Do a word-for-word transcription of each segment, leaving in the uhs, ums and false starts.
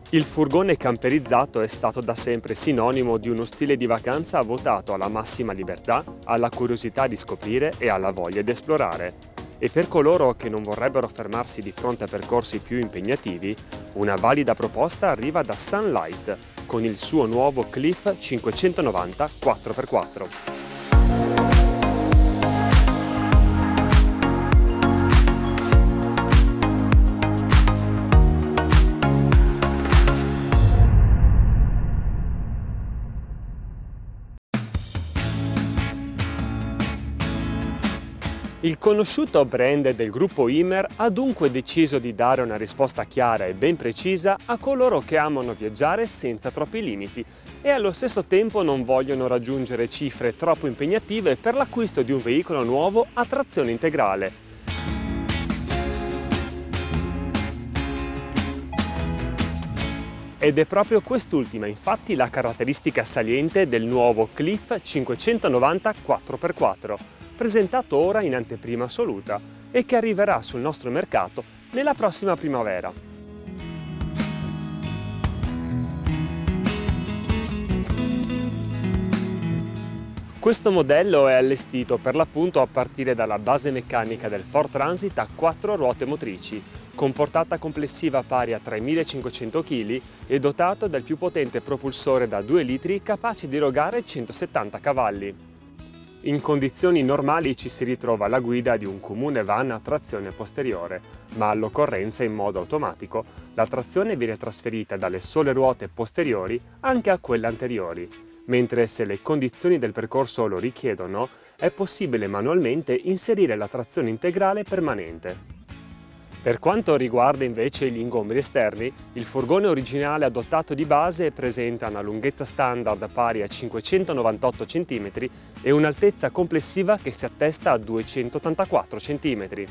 Il furgone camperizzato è stato da sempre sinonimo di uno stile di vacanza votato alla massima libertà, alla curiosità di scoprire e alla voglia di esplorare. E per coloro che non vorrebbero fermarsi di fronte a percorsi più impegnativi, una valida proposta arriva da Sunlight con il suo nuovo Cliff cinquecentonovanta quattro per quattro. Il conosciuto brand del gruppo Ymer ha dunque deciso di dare una risposta chiara e ben precisa a coloro che amano viaggiare senza troppi limiti e allo stesso tempo non vogliono raggiungere cifre troppo impegnative per l'acquisto di un veicolo nuovo a trazione integrale. Ed è proprio quest'ultima infatti la caratteristica saliente del nuovo Cliff cinquecentonovanta quattro per quattro. Presentato ora in anteprima assoluta e che arriverà sul nostro mercato nella prossima primavera. Questo modello è allestito per l'appunto a partire dalla base meccanica del Ford Transit a quattro ruote motrici, con portata complessiva pari a tremilacinquecento chili e dotato del più potente propulsore da due litri capace di erogare centosettanta cavalli. In condizioni normali ci si ritrova alla guida di un comune van a trazione posteriore, ma all'occorrenza in modo automatico la trazione viene trasferita dalle sole ruote posteriori anche a quelle anteriori, mentre se le condizioni del percorso lo richiedono è possibile manualmente inserire la trazione integrale permanente. Per quanto riguarda invece gli ingombri esterni, il furgone originale adottato di base presenta una lunghezza standard pari a cinquecentonovantotto centimetri e un'altezza complessiva che si attesta a duecentottantaquattro centimetri.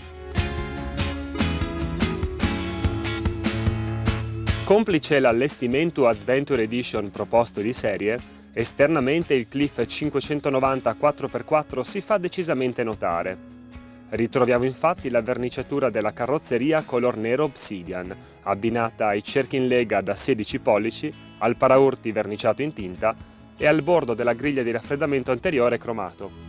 Complice l'allestimento Adventure Edition proposto di serie, esternamente il Cliff cinquecentonovanta quattro per quattro si fa decisamente notare. Ritroviamo infatti la verniciatura della carrozzeria color nero Obsidian, abbinata ai cerchi in lega da sedici pollici, al paraurti verniciato in tinta e al bordo della griglia di raffreddamento anteriore cromato.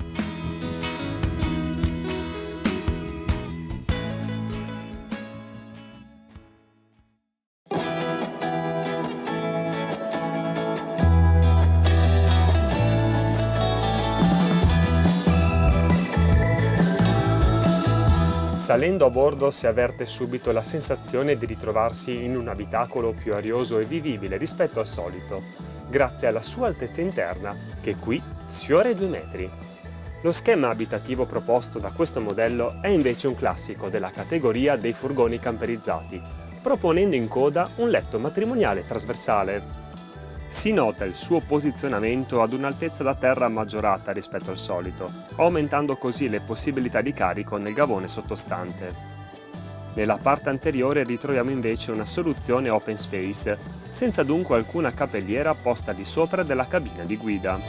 Salendo a bordo si avverte subito la sensazione di ritrovarsi in un abitacolo più arioso e vivibile rispetto al solito, grazie alla sua altezza interna, che qui sfiora i due metri. Lo schema abitativo proposto da questo modello è invece un classico della categoria dei furgoni camperizzati, proponendo in coda un letto matrimoniale trasversale. Si nota il suo posizionamento ad un'altezza da terra maggiorata rispetto al solito, aumentando così le possibilità di carico nel gavone sottostante. Nella parte anteriore ritroviamo invece una soluzione open space, senza dunque alcuna cappelliera posta di sopra della cabina di guida.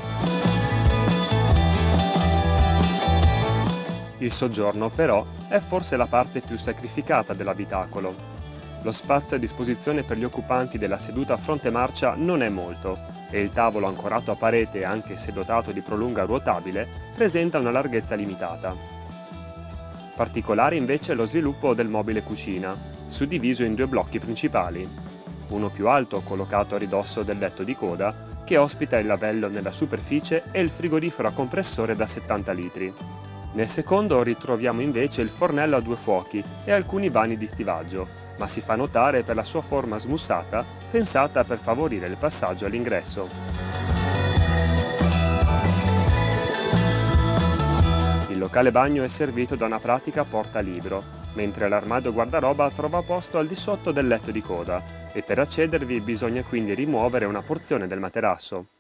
Il soggiorno, però, è forse la parte più sacrificata dell'abitacolo. Lo spazio a disposizione per gli occupanti della seduta a fronte marcia non è molto e il tavolo ancorato a parete, anche se dotato di prolunga ruotabile, presenta una larghezza limitata. Particolare invece è lo sviluppo del mobile cucina, suddiviso in due blocchi principali. Uno più alto, collocato a ridosso del letto di coda, che ospita il lavello nella superficie e il frigorifero a compressore da settanta litri. Nel secondo ritroviamo invece il fornello a due fuochi e alcuni vani di stivaggio, ma si fa notare per la sua forma smussata, pensata per favorire il passaggio all'ingresso. Il locale bagno è servito da una pratica porta libro, mentre l'armadio guardaroba trova posto al di sotto del letto di coda e per accedervi bisogna quindi rimuovere una porzione del materasso.